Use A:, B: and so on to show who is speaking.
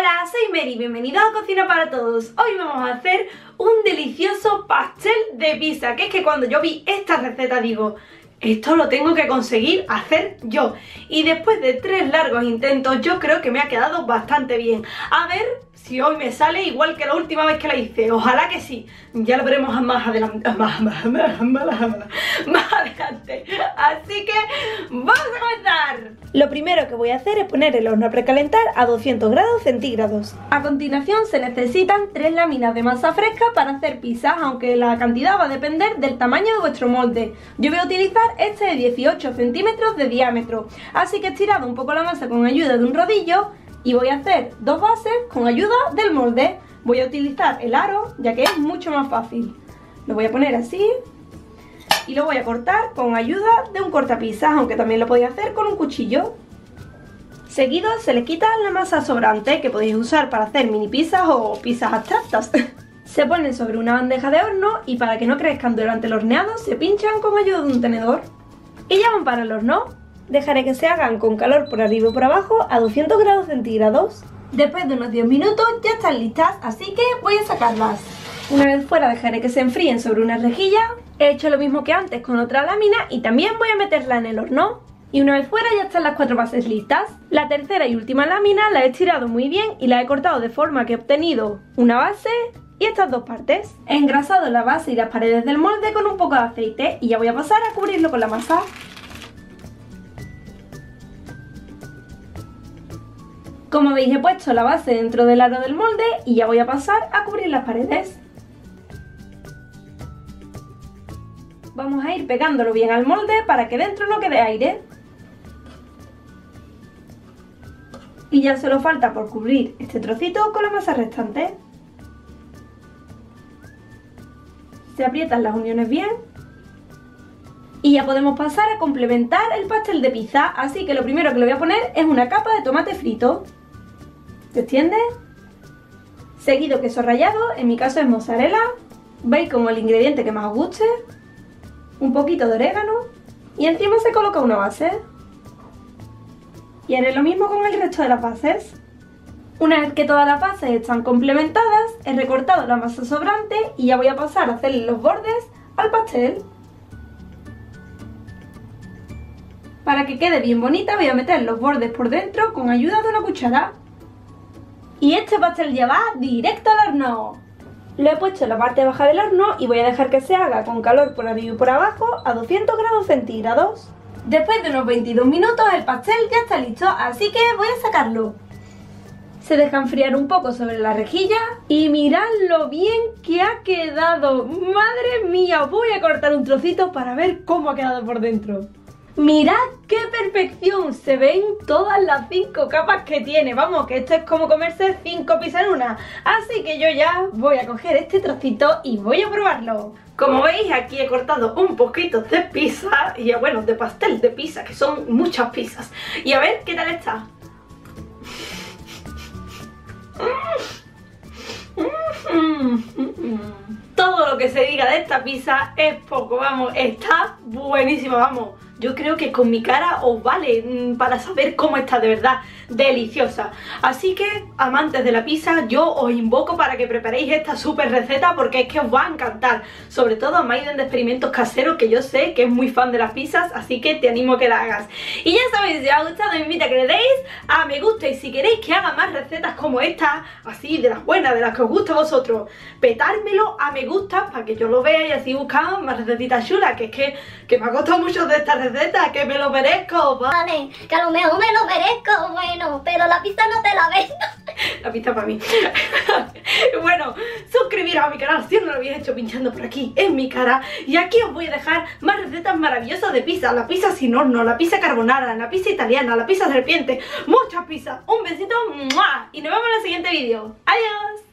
A: Hola, soy Mary, bienvenidos a Cocina para Todos. Hoy vamos a hacer un delicioso pastel de pizza, que es que cuando yo vi esta receta digo, esto lo tengo que conseguir hacer yo. Y después de 3 largos intentos yo creo que me ha quedado bastante bien. A ver si hoy me sale igual que la última vez que la hice. Ojalá que sí. Ya lo veremos más adelante. Más adelante. Así que ¡vamos a comenzar! Lo primero que voy a hacer es poner el horno a precalentar a 200 grados centígrados. A continuación se necesitan 3 láminas de masa fresca para hacer pizzas, aunque la cantidad va a depender del tamaño de vuestro molde. Yo voy a utilizar este de 18 centímetros de diámetro, así que he estirado un poco la masa con ayuda de un rodillo y voy a hacer 2 bases con ayuda del molde. Voy a utilizar el aro, ya que es mucho más fácil. Lo voy a poner así y lo voy a cortar con ayuda de un cortapizzas, aunque también lo podéis hacer con un cuchillo. Seguido se le quita la masa sobrante, que podéis usar para hacer mini pizzas o pizzas abstractas. Se ponen sobre una bandeja de horno y para que no crezcan durante el horneado se pinchan con ayuda de un tenedor. Y ya van para el horno. Dejaré que se hagan con calor por arriba y por abajo a 200 grados centígrados. Después de unos 10 minutos ya están listas, así que voy a sacarlas. Una vez fuera dejaré que se enfríen sobre una rejilla. He hecho lo mismo que antes con otra lámina y también voy a meterla en el horno. Y una vez fuera ya están las 4 bases listas. La tercera y última lámina la he estirado muy bien y la he cortado de forma que he obtenido una base y estas 2 partes. He engrasado la base y las paredes del molde con un poco de aceite y ya voy a pasar a cubrirlo con la masa. Como veis, he puesto la base dentro del aro del molde y ya voy a pasar a cubrir las paredes. Vamos a ir pegándolo bien al molde para que dentro no quede aire. Y ya solo falta por cubrir este trocito con la masa restante. Se aprietan las uniones bien. Y ya podemos pasar a complementar el pastel de pizza, así que lo primero que le voy a poner es una capa de tomate frito. Se extiende. Seguido queso rallado, en mi caso es mozzarella, bacon o el ingrediente que más os guste, un poquito de orégano y encima se coloca una base. Y haré lo mismo con el resto de las bases. Una vez que todas las bases están complementadas, he recortado la masa sobrante y ya voy a pasar a hacerle los bordes al pastel. Para que quede bien bonita voy a meter los bordes por dentro con ayuda de una cuchara. Y este pastel ya va directo al horno. Lo he puesto en la parte baja del horno y voy a dejar que se haga con calor por arriba y por abajo a 200 grados centígrados. Después de unos 22 minutos el pastel ya está listo, así que voy a sacarlo. Se deja enfriar un poco sobre la rejilla y mirad lo bien que ha quedado. ¡Madre mía! Voy a cortar un trocito para ver cómo ha quedado por dentro. ¡Mirad qué perfección! Se ven todas las 5 capas que tiene. Vamos, que esto es como comerse 5 pizzas en una. Así que yo ya voy a coger este trocito y voy a probarlo. Como veis, aquí he cortado un poquito de pizza y bueno, de pastel de pizza, que son muchas pizzas. Y a ver qué tal está. Todo lo que se diga de esta pizza es poco, vamos, está buenísima, vamos. Yo creo que con mi cara os vale para saber cómo está de verdad, deliciosa. Así que, amantes de la pizza, yo os invoco para que preparéis esta súper receta porque es que os va a encantar. Sobre todo a Maiden de Experimentos Caseros, que yo sé que es muy fan de las pizzas, así que te animo a que la hagas. Y ya sabéis, si os ha gustado, os invito a que le deis a me gusta y si queréis que haga más recetas como esta, así de las buenas, de las que os gusta a vosotros, petármelo a me gusta para que yo lo vea y así buscamos más recetitas chulas, que es que me ha costado mucho de esta receta, que me lo merezco.
B: Vale, que a lo mejor me lo merezco, bueno, pero la pizza no te la vendo.
A: La pizza para mí. Bueno, suscribiros a mi canal si no lo habéis hecho pinchando por aquí en mi cara. Y aquí os voy a dejar más recetas maravillosas de pizza. La pizza sin horno, la pizza carbonara, la pizza italiana, la pizza serpiente. Muchas pizzas. Un besito, ¡mua! Y nos vemos en el siguiente vídeo. ¡Adiós!